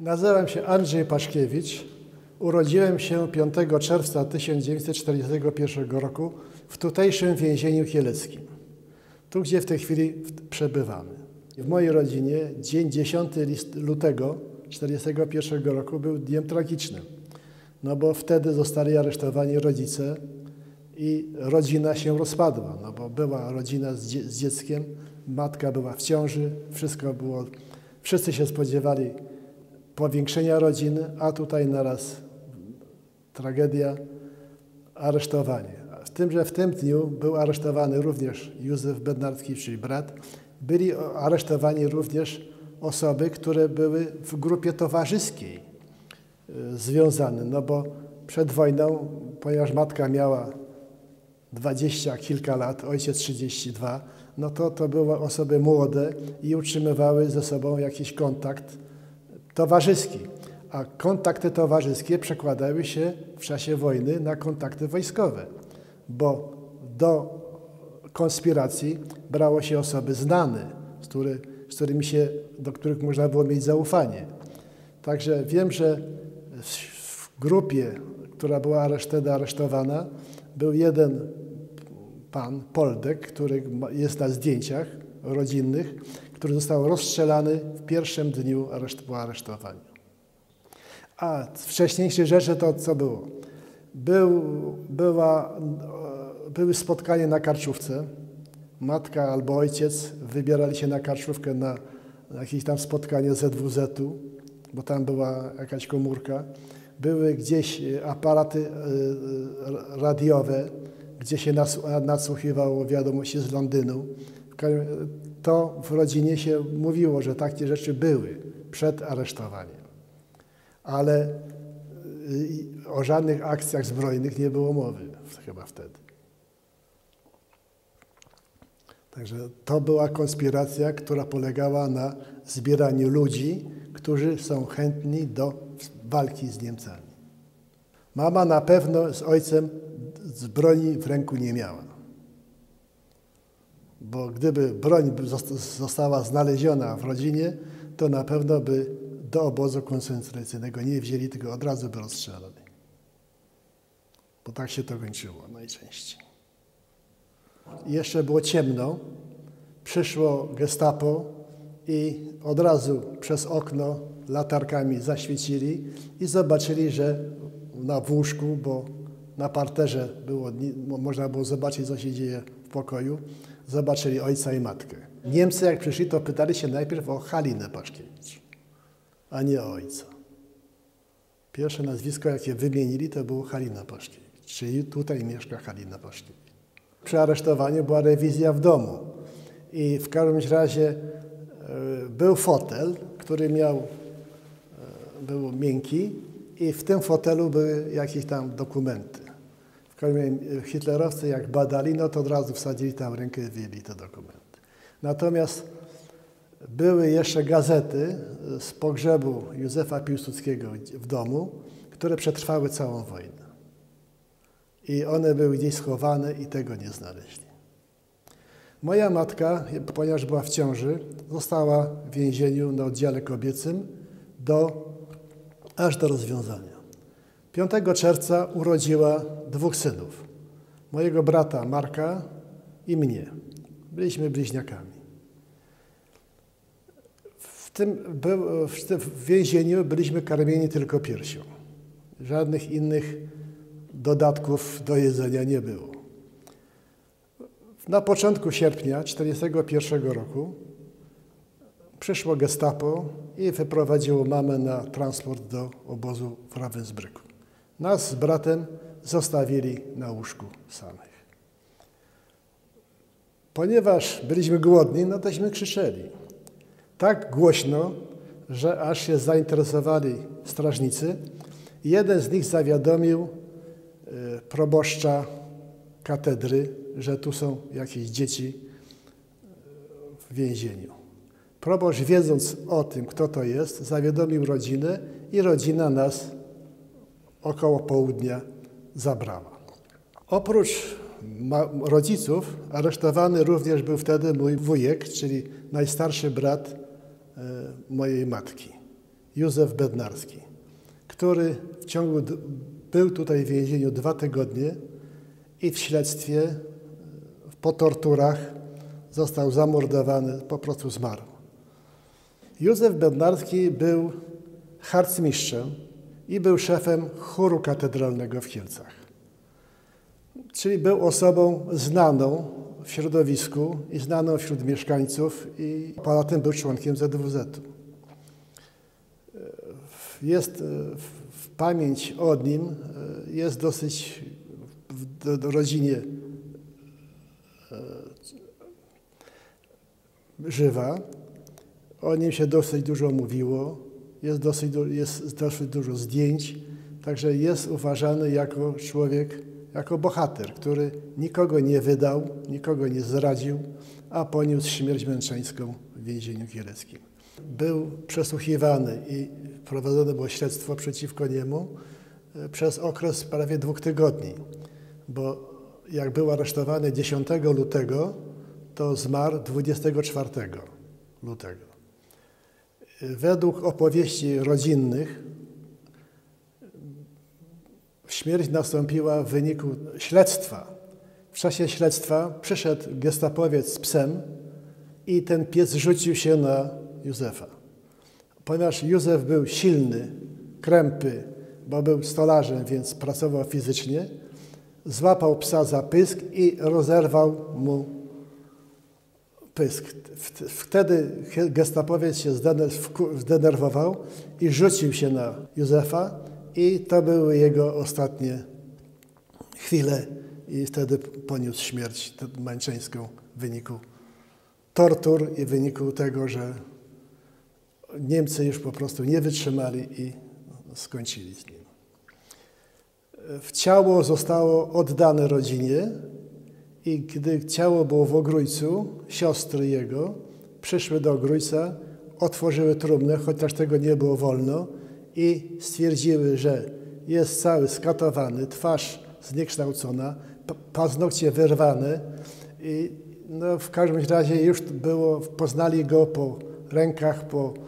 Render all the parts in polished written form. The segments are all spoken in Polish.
Nazywam się Andrzej Paszkiewicz. Urodziłem się 5 czerwca 1941 roku w tutejszym więzieniu kieleckim, tu gdzie w tej chwili przebywamy. W mojej rodzinie dzień 10 lutego 1941 roku był dniem tragicznym, no bo wtedy zostali aresztowani rodzice i rodzina się rozpadła, no bo była rodzina z dzieckiem, matka była w ciąży, wszyscy się spodziewali powiększenia rodziny, a tutaj naraz tragedia, aresztowanie. Z tym, że w tym dniu był aresztowany również Józef Bednarski, czyli brat. Byli aresztowani również osoby, które były w grupie towarzyskiej związane, no bo przed wojną, ponieważ matka miała 20 kilka lat, ojciec 32, no to były osoby młode i utrzymywały ze sobą jakiś kontakt towarzyski. A kontakty towarzyskie przekładały się w czasie wojny na kontakty wojskowe, bo do konspiracji brało się osoby znane, do których można było mieć zaufanie. Także wiem, że w grupie, która była wtedy aresztowana, był jeden pan, Poldek, który jest na zdjęciach rodzinnych, który został rozstrzelany w pierwszym dniu po aresztowaniu. A wcześniejsze rzeczy to co było? Były spotkania na karczówce. Matka albo ojciec wybierali się na karczówkę na jakieś tam spotkanie ZWZ-u, bo tam była jakaś komórka. Były gdzieś aparaty radiowe, gdzie się nadsłuchiwało wiadomości z Londynu. To w rodzinie się mówiło, że takie rzeczy były przed aresztowaniem. Ale o żadnych akcjach zbrojnych nie było mowy chyba wtedy. Także to była konspiracja, która polegała na zbieraniu ludzi, którzy są chętni do walki z Niemcami. Mama na pewno z ojcem z broni w ręku nie miała. Bo gdyby broń została znaleziona w rodzinie, to na pewno by do obozu koncentracyjnego nie wzięli, tylko od razu by rozstrzelali. Bo tak się to kończyło najczęściej. I jeszcze było ciemno, przyszło gestapo i od razu przez okno latarkami zaświecili i zobaczyli, że w łóżku, bo na parterze można było zobaczyć, co się dzieje w pokoju, zobaczyli ojca i matkę. Niemcy jak przyszli, to pytali się najpierw o Halinę Paszkiewicz, a nie o ojca. Pierwsze nazwisko, jakie wymienili, to było Halina Paszkiewicz, czyli tutaj mieszka Halina Paszkiewicz. Przy aresztowaniu była rewizja w domu i w każdym razie był fotel, który był miękki i w tym fotelu były jakieś tam dokumenty. W każdym razie hitlerowcy jak badali, no to od razu wsadzili tam rękę i wyjęli te dokumenty. Natomiast były jeszcze gazety z pogrzebu Józefa Piłsudskiego w domu, które przetrwały całą wojnę. I one były gdzieś schowane i tego nie znaleźli. Moja matka, ponieważ była w ciąży, została w więzieniu na oddziale kobiecym aż do rozwiązania. 5 czerwca urodziła 2 synów. Mojego brata Marka i mnie. Byliśmy bliźniakami. W więzieniu byliśmy karmieni tylko piersią. Żadnych innych dodatków do jedzenia nie było. Na początku sierpnia 1941 roku przyszło gestapo i wyprowadziło mamę na transport do obozu w Ravensbrücku. Nas z bratem zostawili na łóżku samych. Ponieważ byliśmy głodni, no tośmy krzyczeli. Tak głośno, że aż się zainteresowali strażnicy. Jeden z nich zawiadomił proboszcza katedry, że tu są jakieś dzieci w więzieniu. Proboszcz, wiedząc o tym, kto to jest, zawiadomił rodzinę i rodzina nas około południa zabrała. Oprócz rodziców aresztowany również był wtedy mój wujek, czyli najstarszy brat mojej matki. Józef Bednarski, który był tutaj w więzieniu 2 tygodnie i w śledztwie, po torturach został zamordowany, po prostu zmarł. Józef Bednarski był harcmistrzem i był szefem chóru katedralnego w Kielcach. Czyli był osobą znaną w środowisku i znaną wśród mieszkańców i poza tym był członkiem ZWZ-u. Jest w pamięć o nim jest dosyć w rodzinie żywa. O nim się dosyć dużo mówiło, jest dosyć dużo zdjęć, także jest uważany jako człowiek, jako bohater, który nikogo nie wydał, nikogo nie zdradził, a poniósł śmierć męczeńską w więzieniu kieleckim. Był przesłuchiwany i prowadzone było śledztwo przeciwko niemu przez okres prawie 2 tygodni, bo jak był aresztowany 10 lutego, to zmarł 24 lutego. Według opowieści rodzinnych śmierć nastąpiła w wyniku śledztwa. W czasie śledztwa przyszedł gestapowiec z psem i ten pies rzucił się na Józefa. Ponieważ Józef był silny, krępy, bo był stolarzem, więc pracował fizycznie, złapał psa za pysk i rozerwał mu pysk. Wtedy gestapowiec się zdenerwował i rzucił się na Józefa i to były jego ostatnie chwile i wtedy poniósł śmierć męczeńską w wyniku tortur i w wyniku tego, że Niemcy już po prostu nie wytrzymali i skończyli z nim. Ciało zostało oddane rodzinie i gdy ciało było w Ogrójcu, siostry jego przyszły do Ogrójca, otworzyły trumnę, chociaż tego nie było wolno i stwierdziły, że jest cały skatowany, twarz zniekształcona, paznokcie wyrwane i no, w każdym razie już było, poznali go po rękach,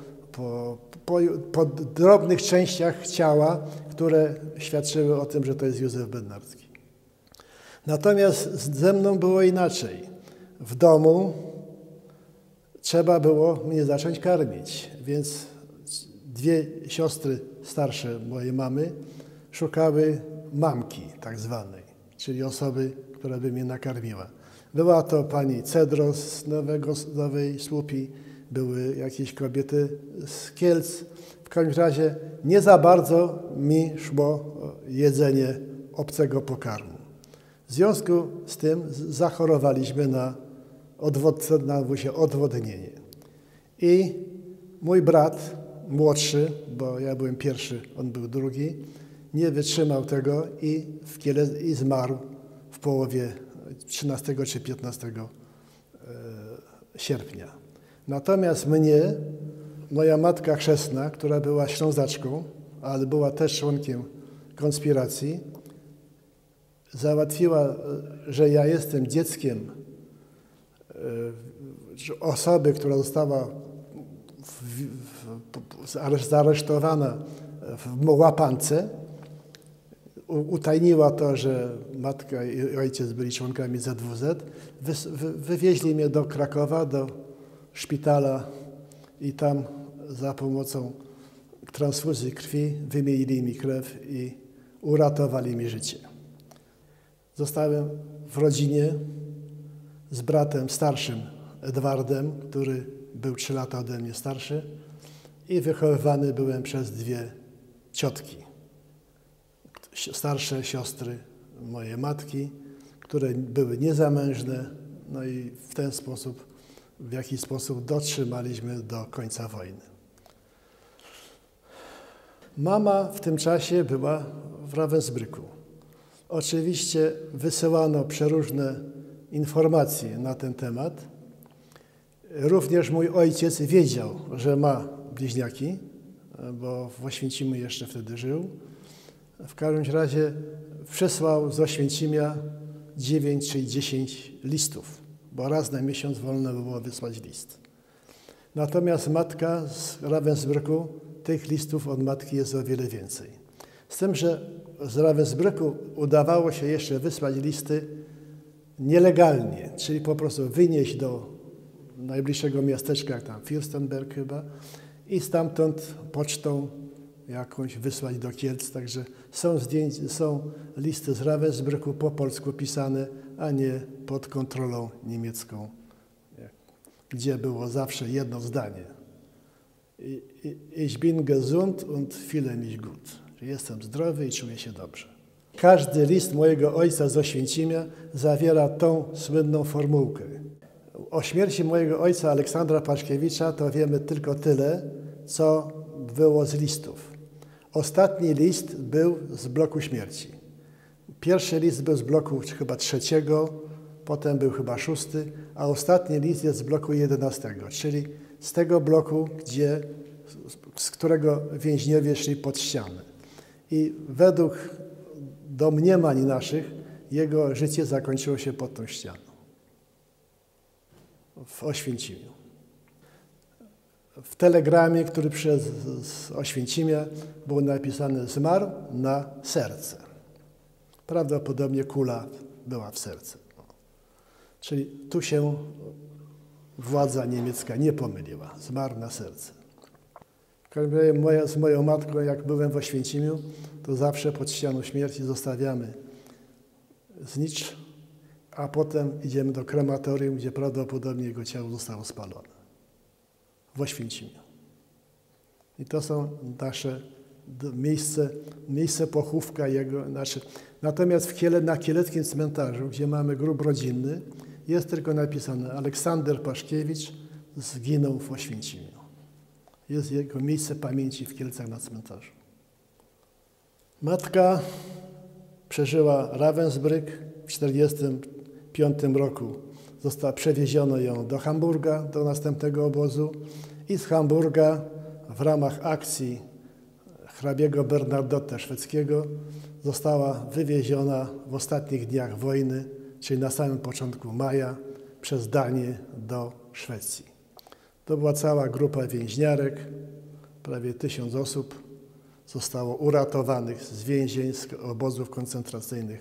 po drobnych częściach ciała, które świadczyły o tym, że to jest Józef Bednarski. Natomiast ze mną było inaczej. W domu trzeba było mnie zacząć karmić, więc 2 siostry starsze mojej mamy szukały mamki tak zwanej, czyli osoby, która by mnie nakarmiła. Była to pani Cedro z Nowej Słupi, były jakieś kobiety z Kielc. W każdym razie nie za bardzo mi szło jedzenie obcego pokarmu. W związku z tym zachorowaliśmy na odwodnienie. I mój brat, młodszy, bo ja byłem pierwszy, on był drugi, nie wytrzymał tego i zmarł w połowie 13 czy 15 sierpnia. Natomiast mnie, moja matka chrzestna, która była Ślązaczką, ale była też członkiem konspiracji, załatwiła, że ja jestem dzieckiem osoby, która została zaaresztowana w łapance. Utajniła to, że matka i ojciec byli członkami ZWZ. Wywieźli mnie do Krakowa, do szpitala i tam za pomocą transfuzji krwi wymienili mi krew i uratowali mi życie. Zostałem w rodzinie z bratem starszym, Edwardem, który był 3 lata ode mnie starszy i wychowywany byłem przez 2 ciotki, starsze siostry mojej matki, które były niezamężne, no i w jakiś sposób dotrzymaliśmy do końca wojny. Mama w tym czasie była w Ravensbrücku. Oczywiście wysyłano przeróżne informacje na ten temat. Również mój ojciec wiedział, że ma bliźniaki, bo w Oświęcimiu jeszcze wtedy żył. W każdym razie przesłał z Oświęcimia 9 czy 10 listów, bo raz na miesiąc wolno było wysłać list. Natomiast matka z Ravensbrücku tych listów od matki jest o wiele więcej. Z tym, że z Ravensbrücku udawało się jeszcze wysłać listy nielegalnie, czyli po prostu wynieść do najbliższego miasteczka, jak tam Fürstenberg chyba, i stamtąd pocztą jakąś wysłać do Kielc. Także są listy z Ravensbrücku po polsku pisane, a nie pod kontrolą niemiecką, gdzie było zawsze jedno zdanie. Ich bin gesund und fühle mich gut. Jestem zdrowy i czuję się dobrze. Każdy list mojego ojca z Oświęcimia zawiera tą słynną formułkę. O śmierci mojego ojca Aleksandra Paszkiewicza to wiemy tylko tyle, co było z listów. Ostatni list był z bloku śmierci. Pierwszy list był z bloku chyba 3, potem był chyba 6, a ostatni list jest z bloku 11, czyli z tego bloku, z którego więźniowie szli pod ścianę. I według domniemań naszych jego życie zakończyło się pod tą ścianą w Oświęcimiu. W telegramie, który przyszedł z Oświęcimia, było napisane: zmarł na serce. Prawdopodobnie kula była w serce. Czyli tu się władza niemiecka nie pomyliła. Zmarł na serce. Z moją matką, jak byłem w Oświęcimiu, to zawsze pod ścianą śmierci zostawiamy znicz, a potem idziemy do krematorium, gdzie prawdopodobnie jego ciało zostało spalone. W Oświęcimiu. I to są nasze miejsce pochówka jego. Natomiast na kieleckim cmentarzu, gdzie mamy grób rodzinny, jest tylko napisane: Aleksander Paszkiewicz zginął w Oświęcimiu. Jest jego miejsce pamięci w Kielcach na cmentarzu. Matka przeżyła Ravensbrück w 1945 roku. Przewieziono ją do Hamburga, do następnego obozu, i z Hamburga w ramach akcji hrabiego Bernadotte szwedzkiego została wywieziona w ostatnich dniach wojny, czyli na samym początku maja, przez Danię do Szwecji. To była cała grupa więźniarek, prawie 1000 osób zostało uratowanych z więzień, z obozów koncentracyjnych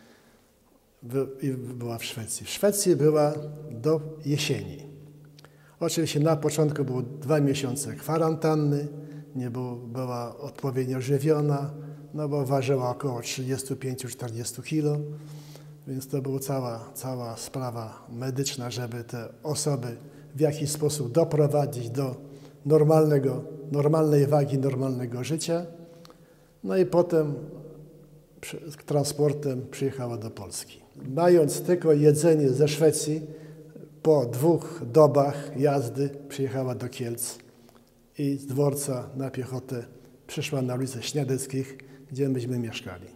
i była w Szwecji. W Szwecji była do jesieni. Oczywiście na początku było 2 miesiące kwarantanny, była odpowiednio żywiona, bo ważyła około 35-40 kg, więc to była cała sprawa medyczna, żeby te osoby w jakiś sposób doprowadzić do normalnej wagi, normalnego życia. No i potem transportem przyjechała do Polski. Mając tylko jedzenie ze Szwecji, po 2 dobach jazdy przyjechała do Kielc i z dworca na piechotę przyszła na ulicę Śniadeckich, gdzie myśmy mieszkali.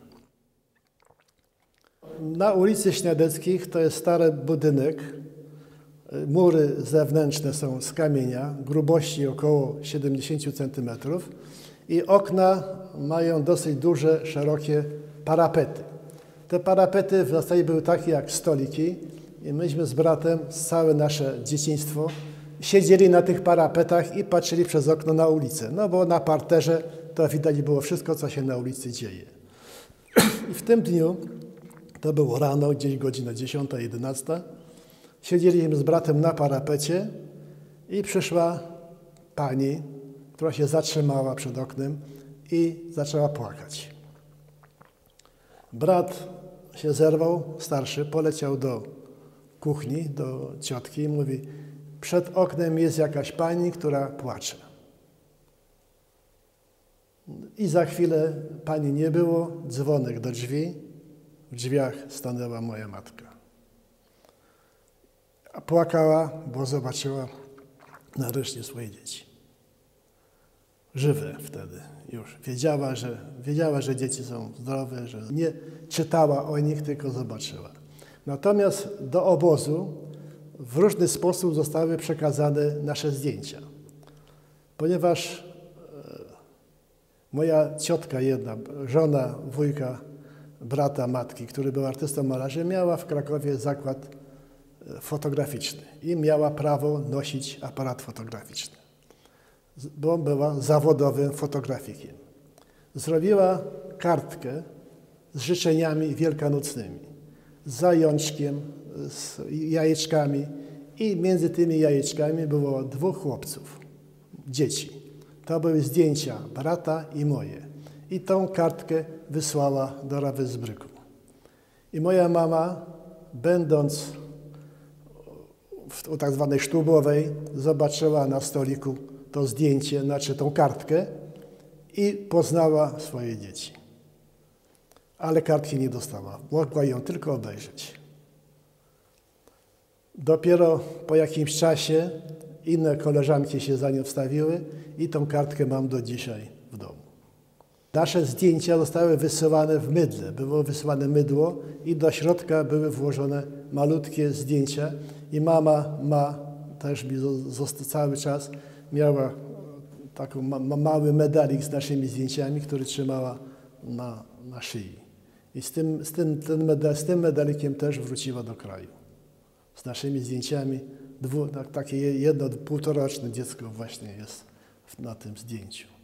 Na ulicy Śniadeckich to jest stary budynek. Mury zewnętrzne są z kamienia, grubości około 70 cm i okna mają dosyć duże, szerokie parapety. Te parapety w zasadzie były takie jak stoliki i myśmy z bratem, całe nasze dzieciństwo, siedzieli na tych parapetach i patrzyli przez okno na ulicę. No bo na parterze to widać było wszystko, co się na ulicy dzieje. I w tym dniu, to było rano, gdzieś godzina 10, 11, siedzieliśmy z bratem na parapecie i przyszła pani, która się zatrzymała przed oknem i zaczęła płakać. Brat się zerwał, starszy, poleciał do kuchni, do ciotki i mówi: przed oknem jest jakaś pani, która płacze. I za chwilę pani nie było, dzwonek do drzwi, w drzwiach stanęła moja matka. A płakała, bo zobaczyła nareszcie swoje dzieci. Żywe wtedy już. Wiedziała, że dzieci są zdrowe, że nie czytała o nich, tylko zobaczyła. Natomiast do obozu w różny sposób zostały przekazane nasze zdjęcia. Ponieważ moja ciotka jedna, żona wujka, brata matki, który był artystą malarzem, miała w Krakowie zakład fotograficzny i miała prawo nosić aparat fotograficzny. bo była zawodowym fotografikiem. Zrobiła kartkę z życzeniami wielkanocnymi, z zajączkiem, z jajeczkami i między tymi jajeczkami było 2 chłopców, dzieci. To były zdjęcia brata i moje. I tą kartkę wysłała do Ravensbrücku. I moja mama, będąc u tak zwanej sztubowej, zobaczyła na stoliku to zdjęcie, znaczy tą kartkę i poznała swoje dzieci. Ale kartki nie dostała. Mogła ją tylko obejrzeć. Dopiero po jakimś czasie inne koleżanki się za nią wstawiły i tą kartkę mam do dzisiaj w domu. Nasze zdjęcia zostały wysyłane w mydle. Było wysyłane mydło i do środka były włożone malutkie zdjęcia. I mama ma, też mi cały czas miała taki mały medalik z naszymi zdjęciami, który trzymała na szyi. I z tym medalikiem też wróciła do kraju. Z naszymi zdjęciami. Takie 1-1,5-roczne dziecko właśnie jest na tym zdjęciu.